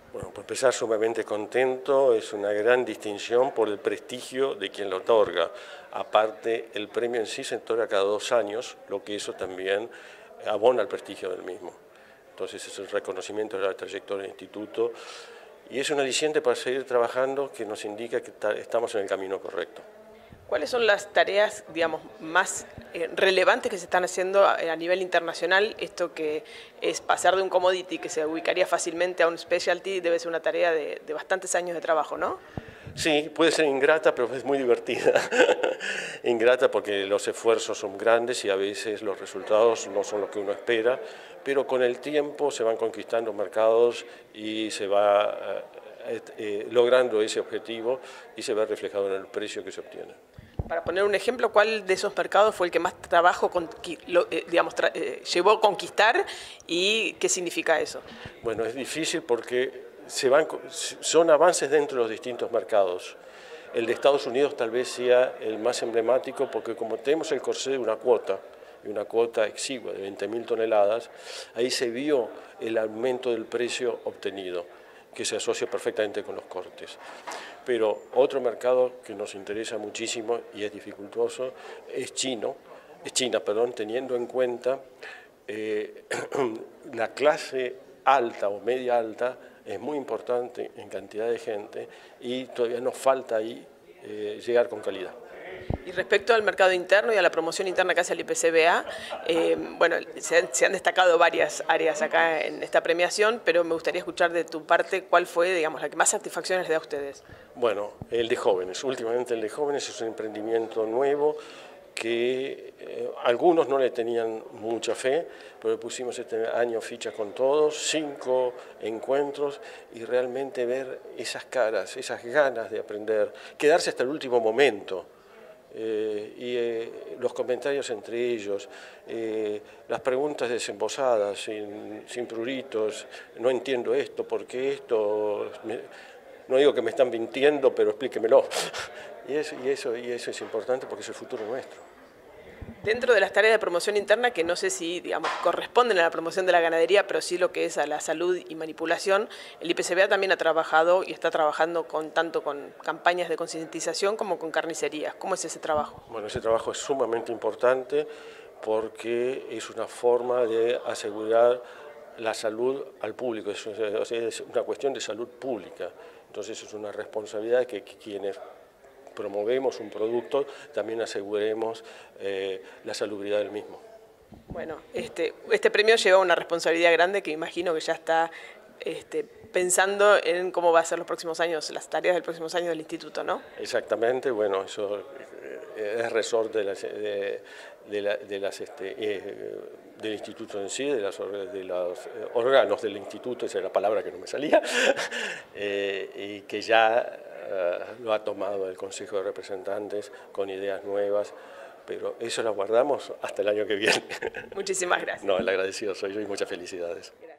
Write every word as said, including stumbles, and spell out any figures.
Bueno, por empezar, sumamente contento, es una gran distinción por el prestigio de quien lo otorga. Aparte, el premio en sí se otorga cada dos años, lo que eso también abona el prestigio del mismo. Entonces es el reconocimiento de la trayectoria del instituto y es un aliciente para seguir trabajando que nos indica que estamos en el camino correcto. ¿Cuáles son las tareas, digamos, más eh, relevantes que se están haciendo a, a nivel internacional? Esto que es pasar de un commodity que se ubicaría fácilmente a un specialty debe ser una tarea de, de bastantes años de trabajo, ¿no? Sí, puede ser ingrata, pero es muy divertida. Ingrata porque los esfuerzos son grandes y a veces los resultados no son lo que uno espera, pero con el tiempo se van conquistando mercados y se va eh, eh, logrando ese objetivo y se ve reflejado en el precio que se obtiene. Para poner un ejemplo, ¿cuál de esos mercados fue el que más trabajo lo, eh, digamos, tra eh, llevó a conquistar y qué significa eso? Bueno, es difícil porque se van, son avances dentro de los distintos mercados. El de Estados Unidos tal vez sea el más emblemático porque como tenemos el corsé de una cuota, y una cuota exigua de veinte mil toneladas, ahí se vio el aumento del precio obtenido, que se asocia perfectamente con los cortes. Pero otro mercado que nos interesa muchísimo y es dificultoso es chino, es China, perdón, teniendo en cuenta eh, la clase alta o media alta es muy importante en cantidad de gente y todavía nos falta ahí eh, llegar con calidad. Y respecto al mercado interno y a la promoción interna que hace el I P C B A, eh, bueno, se han, se han destacado varias áreas acá en esta premiación, pero me gustaría escuchar de tu parte cuál fue, digamos, la que más satisfacciones les da a ustedes. Bueno, el de jóvenes. Últimamente el de jóvenes es un emprendimiento nuevo que eh, algunos no le tenían mucha fe, pero pusimos este año ficha con todos, cinco encuentros y realmente ver esas caras, esas ganas de aprender, quedarse hasta el último momento. Eh, y eh, los comentarios entre ellos, eh, las preguntas desembosadas, sin, sin pruritos, no entiendo esto, ¿por qué esto? Me, no digo que me están mintiendo, pero explíquemelo. Y eso, y, eso, y eso es importante porque es el futuro nuestro. Dentro de las tareas de promoción interna, que no sé si digamos, corresponden a la promoción de la ganadería, pero sí lo que es a la salud y manipulación, el I P C B A también ha trabajado y está trabajando con, tanto con campañas de concientización como con carnicerías. ¿Cómo es ese trabajo? Bueno, ese trabajo es sumamente importante porque es una forma de asegurar la salud al público, es, o sea, es una cuestión de salud pública. Entonces es una responsabilidad que, que quienes promovemos un producto, también aseguremos eh, la salubridad del mismo. Bueno, este, este premio lleva una responsabilidad grande que imagino que ya está este, pensando en cómo va a ser los próximos años, las tareas del próximos años del instituto, ¿no? Exactamente, bueno, eso es resort de las, de, de la, de las este, eh, del instituto en sí, de, las, de los órganos del instituto, esa es la palabra que no me salía, eh, y que ya Uh, lo ha tomado el Consejo de Representantes con ideas nuevas, pero eso lo guardamos hasta el año que viene. Muchísimas gracias. No, el agradecido soy yo y muchas felicidades. Gracias.